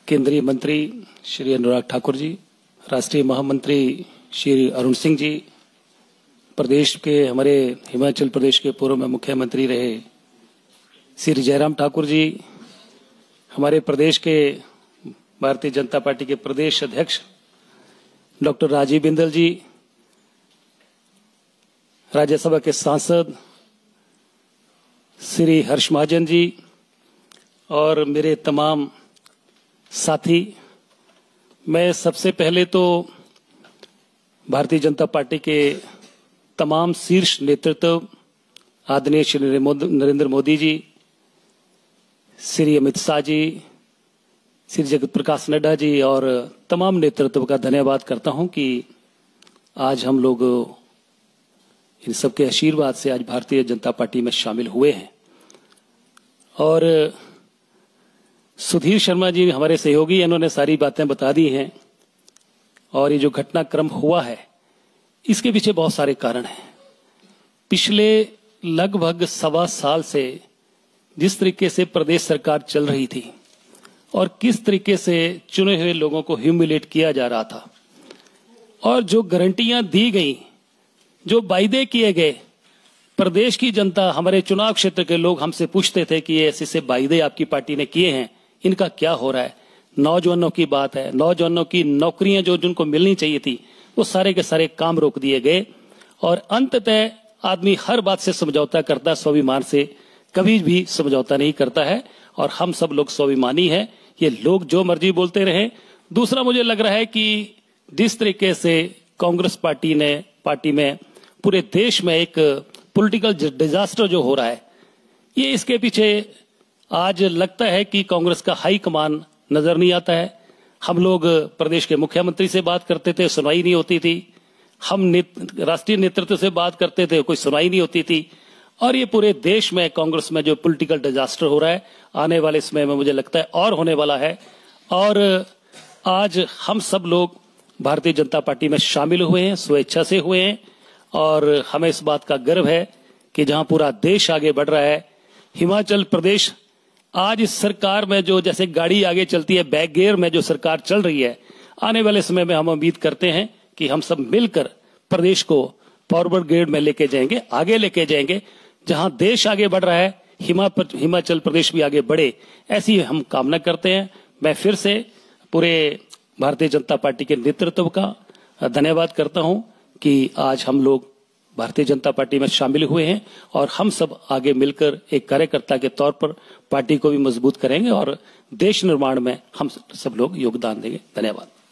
केंद्रीय मंत्री श्री अनुराग ठाकुर जी, राष्ट्रीय महामंत्री श्री अरुण सिंह जी, प्रदेश के हमारे हिमाचल प्रदेश के पूर्व में मुख्यमंत्री रहे श्री जयराम ठाकुर जी, हमारे प्रदेश के भारतीय जनता पार्टी के प्रदेश अध्यक्ष डॉक्टर राजीव बिंदल जी, राज्यसभा के सांसद श्री हर्ष महाजन जी और मेरे तमाम साथी, मैं सबसे पहले तो भारतीय जनता पार्टी के तमाम शीर्ष नेतृत्व आदरणीय श्री नरेंद्र मोदी जी, श्री अमित शाह जी, श्री जगत प्रकाश नड्डा जी और तमाम नेतृत्व का धन्यवाद करता हूं कि आज हम लोग इन सबके आशीर्वाद से आज भारतीय जनता पार्टी में शामिल हुए हैं। और सुधीर शर्मा जी हमारे सहयोगी, इन्होंने सारी बातें बता दी हैं। और ये जो घटनाक्रम हुआ है इसके पीछे बहुत सारे कारण हैं। पिछले लगभग 1.25 साल से जिस तरीके से प्रदेश सरकार चल रही थी और किस तरीके से चुने हुए लोगों को ह्यूमिलेट किया जा रहा था और जो गारंटियां दी गई, जो वायदे किए गए, प्रदेश की जनता, हमारे चुनाव क्षेत्र के लोग हमसे पूछते थे कि ये ऐसे वायदे आपकी पार्टी ने किए हैं, इनका क्या हो रहा है। नौजवानों की बात है, नौजवानों की नौकरियां जो जिनको मिलनी चाहिए थी वो सारे के सारे काम रोक दिए गए। और अंततः आदमी हर बात से समझौता करता है, स्वाभिमान से कभी भी समझौता नहीं करता है। और हम सब लोग स्वाभिमानी हैं, ये लोग जो मर्जी बोलते रहे। दूसरा, मुझे लग रहा है कि जिस तरीके से कांग्रेस पार्टी में पूरे देश में एक पॉलिटिकल डिजास्टर जो हो रहा है, ये इसके पीछे आज लगता है कि कांग्रेस का हाई कमान नजर नहीं आता है। हम लोग प्रदेश के मुख्यमंत्री से बात करते थे, सुनवाई नहीं होती थी। हम राष्ट्रीय नेतृत्व से बात करते थे, कोई सुनवाई नहीं होती थी। और ये पूरे देश में कांग्रेस में जो पॉलिटिकल डिजास्टर हो रहा है, आने वाले समय में मुझे लगता है और होने वाला है। और आज हम सब लोग भारतीय जनता पार्टी में शामिल हुए हैं, स्वेच्छा से हुए हैं। और हमें इस बात का गर्व है कि जहां पूरा देश आगे बढ़ रहा है, हिमाचल प्रदेश आज इस सरकार में जो जैसे गाड़ी आगे चलती है, बैक गियर में जो सरकार चल रही है, आने वाले समय में हम उम्मीद करते हैं कि हम सब मिलकर प्रदेश को फॉरवर्ड गियर में लेके जाएंगे, आगे लेके जाएंगे। जहां देश आगे बढ़ रहा है, हिमाचल प्रदेश भी आगे बढ़े, ऐसी हम कामना करते हैं। मैं फिर से पूरे भारतीय जनता पार्टी के नेतृत्व का धन्यवाद करता हूं कि आज हम लोग भारतीय जनता पार्टी में शामिल हुए हैं और हम सब आगे मिलकर एक कार्यकर्ता के तौर पर पार्टी को भी मजबूत करेंगे और देश निर्माण में हम सब लोग योगदान देंगे। धन्यवाद।